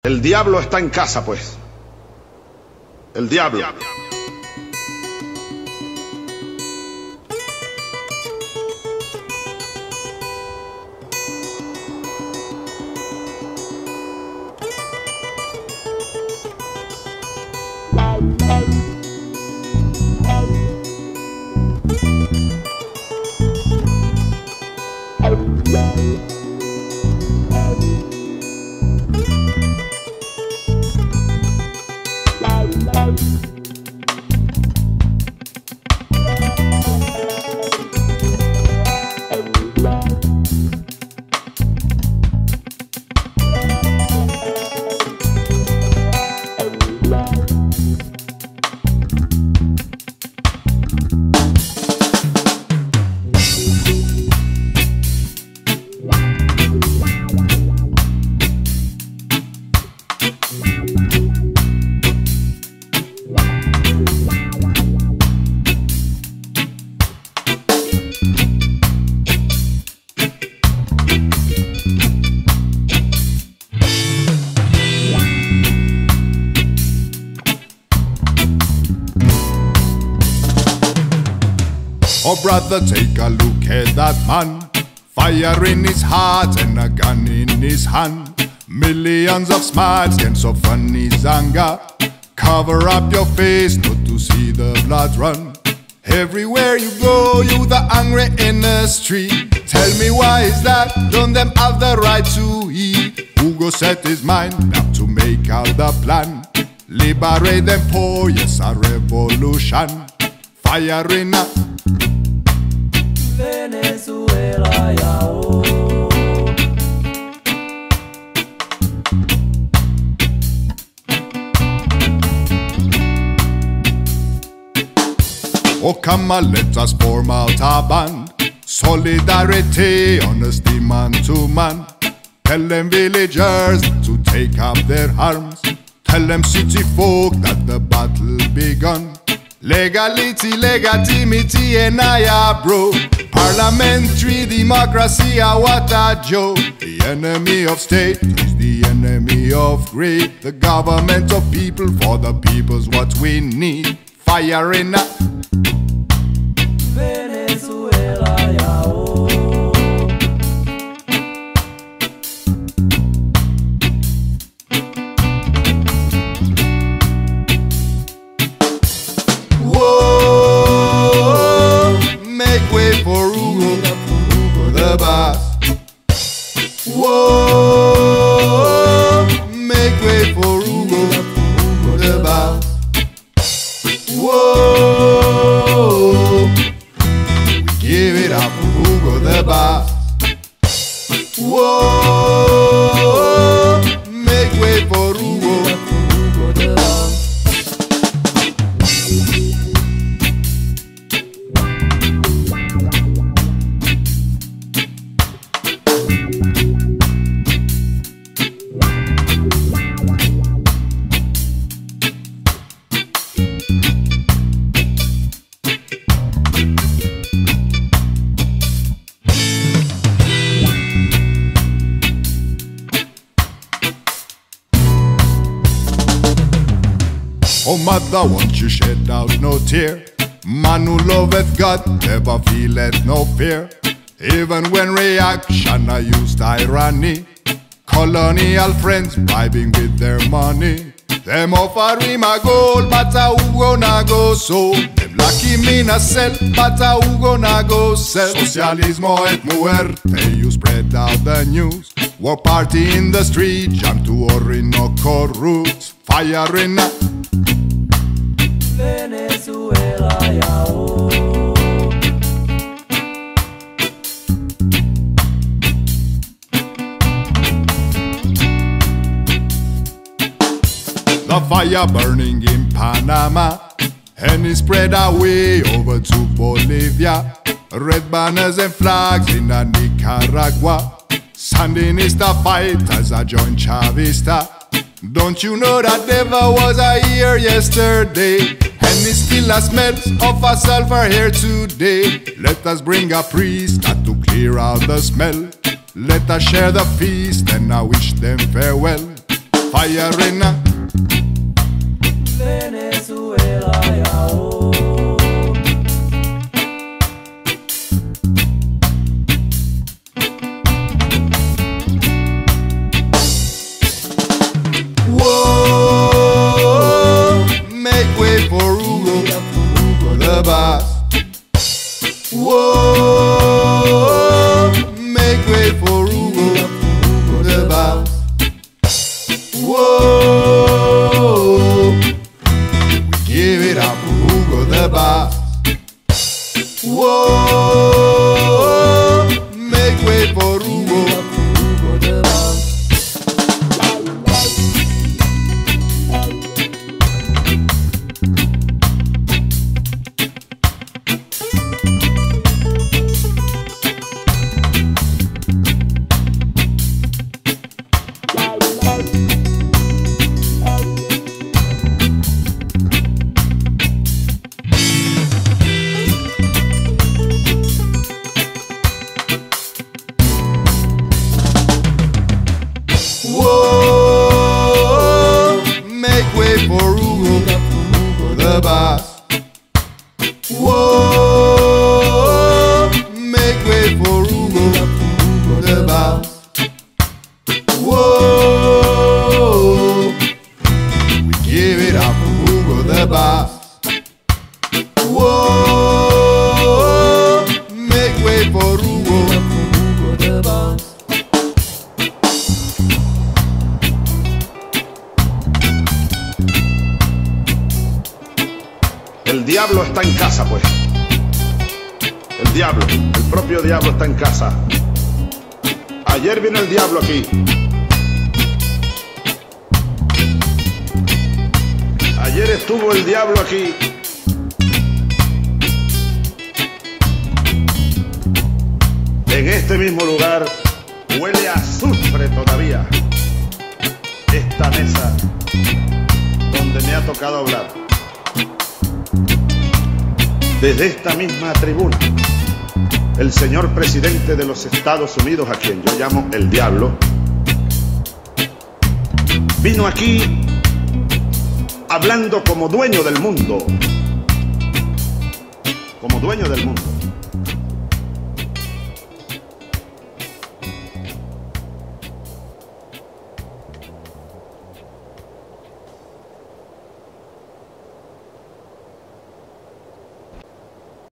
El diablo está en casa, pues. El diablo. Oh brother, take a look at that man. Fire in his heart and a gun in his hand. Millions of smiles can soften his anger. Cover up your face not to see the blood run. Everywhere you go, you the angry in the street. Tell me why is that? Don't them have the right to eat? Hugo set his mind up to make out the plan. Liberate them poor, yes, a revolution. Fire in a Venezuela, yao. Oh come on, let us form out a band. Solidarity, honesty, man to man. Tell them villagers to take up their arms. Tell them city folk that the battle begun. Legality, legitimity, and I bro. Parliamentary democracy, what a joke. The enemy of state is the enemy of greed. The government of people for the people's what we need. Fire in a Venezuela, yao. Make way for Hugo the boss. Whoa, make way for Hugo the boss. Whoa, we give it up for Hugo the boss. Whoa, make way for Hugo the boss. Oh mother, won't you shed out no tear? Man who loveth God never feeleth no fear. Even when reaction I use tyranny. Colonial friends bribing with their money. Them offer him a gold, but who gonna go so? Them lock him in a cell, but who gonna go sell? Socialismo et muerte, you spread out the news. War party in the street, jump to Orinoco roots. Fire in a Venezuela, yao. the fire burning in Panama, and it spread away over to Bolivia. Red banners and flags in Nicaragua. Sandinista fighters are joined Chavista. Don't you know that never was I here yesterday? And it still a smells of a sulfur here today. Let us bring a priest to clear out the smell. Let us share the feast and I wish them farewell. fire in Venezuela, yao. Whoa, make way for Hugo, the boss. Whoa, make way for Hugo, the boss. Whoa, we give it up for Hugo, the boss. Whoa, make way for Hugo, the boss. Whoa, make way for Hugo, the boss. Whoa, make way for Hugo, the boss. Whoa, we give it up for Hugo, the boss. Whoa, make way for Hugo, the boss. El diablo está en casa, pues. El diablo, el propio diablo está en casa. Ayer vino el diablo aquí. Ayer estuvo el diablo aquí. En este mismo lugar huele a azufre todavía. Esta mesa donde me ha tocado hablar. Desde esta misma tribuna, el señor presidente de los Estados Unidos, a quien yo llamo el diablo, vino aquí hablando como dueño del mundo. Como dueño del mundo.